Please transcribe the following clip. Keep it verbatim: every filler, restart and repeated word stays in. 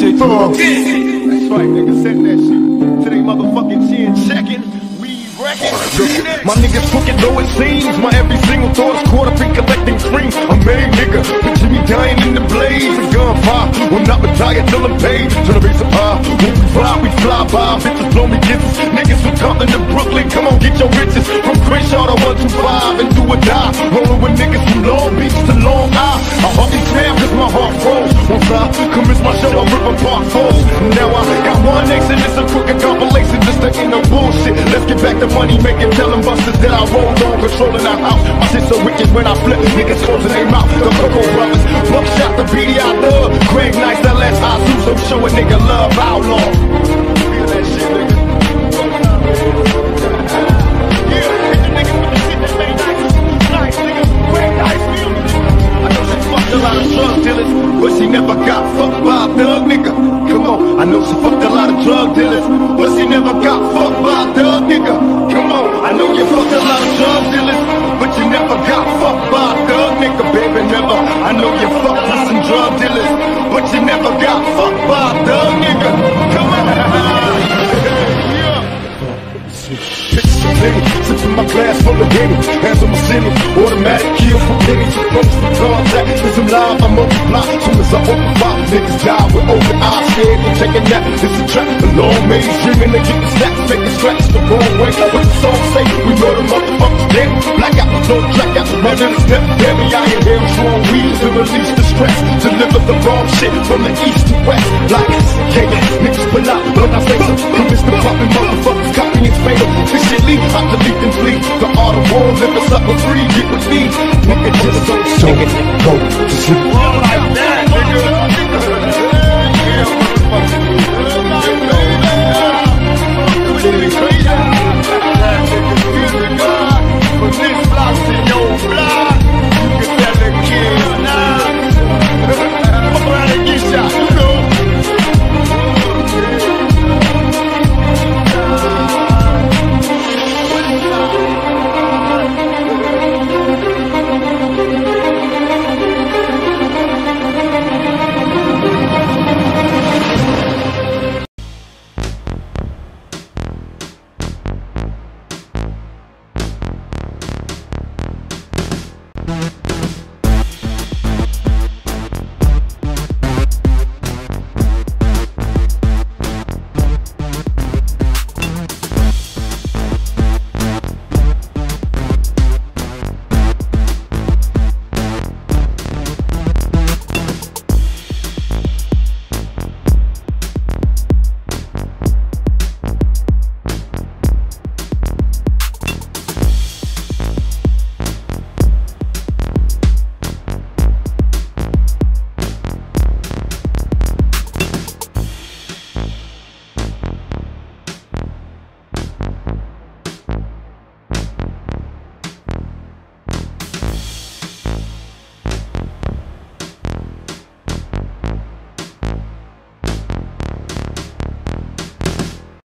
J Thugs. That's right, nigga, send that shit to they motherfucking chin checking. My niggas crooked though it seems. My every single thought is caught up in collecting cream. I'm made nigga, picture me dying in the blaze. A gunfire, will not retire till I'm paid. Turn the bass up high, when we fly, we fly by. Bitches blow me kisses, niggas from Compton to Brooklyn. Come on, get your riches. From Crenshaw to one two five and do or die. Rolling with niggas from Long Beach to Long Island. I hardly slam cause my heart froze. Once I commence my show, I rip apart foes. Now I got one nation, it's a crooked compilation. Just to end no bullshit. Let's get back to money making. Tell them busters that I rolled on, controlling the house. My shit so wicked when I flip, niggas closing their mouth. The Coco Brothers, Buckshot, the B D I love. Greg Nice, L S Hasus, so show a nigga love. Outlaw. Feel that shit, nigga. Yeah, hit the niggas with the shit that made nice. Nice, nigga. Greg Nice, feel me? I know she fucked a lot of drug dealers, but she never got fucked by a thug nigga. Come on, I know she fucked a lot of drug dealers, but she never got fucked by a thug nigga. Come on, I know you fucked a lot of drug dealers, but you never got fucked by a thug nigga, baby, never. I know you fucked with some drug dealers, but you never got fucked by a thug nigga. Come on. Sipping my glass full of Henny, hands on my city, automatic kill for pennies. Approach for contact, cause I'm live, I multiply. Soon as I open fire, niggas die with open eyes, scared and taking that. It's a trap, a long maze, dreaming to get the snacks, making scratch the wrong way. What the song say, we murder motherfuckers dead. Black out, no track out, murder the step. Baby, I inhale strong weed to release the stress. Deliver the wrong shit from the east to west. Like, yeah, niggas pull out, but I say so. You miss the poppin' motherfuckers, copying it's fatal. This shit leave, I delete and flee. The art of war, live us up for free, get with me. Nigga, just don't, don't go to sleep.